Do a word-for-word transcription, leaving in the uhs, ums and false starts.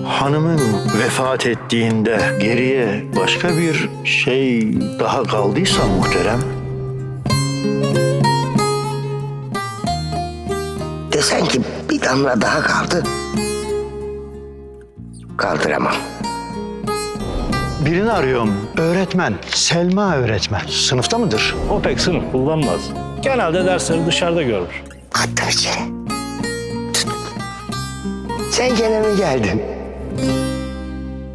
Hanımın vefat ettiğinde geriye başka bir şey daha kaldıysa muhterem. Desen ki bir damla daha kaldı. Kaldıramam. Birini arıyorum. Öğretmen. Selma öğretmen. Sınıfta mıdır? O pek sınıf kullanmaz. Genelde dersleri dışarıda görür. Attır içeri. Tut. Sen gene mi geldin?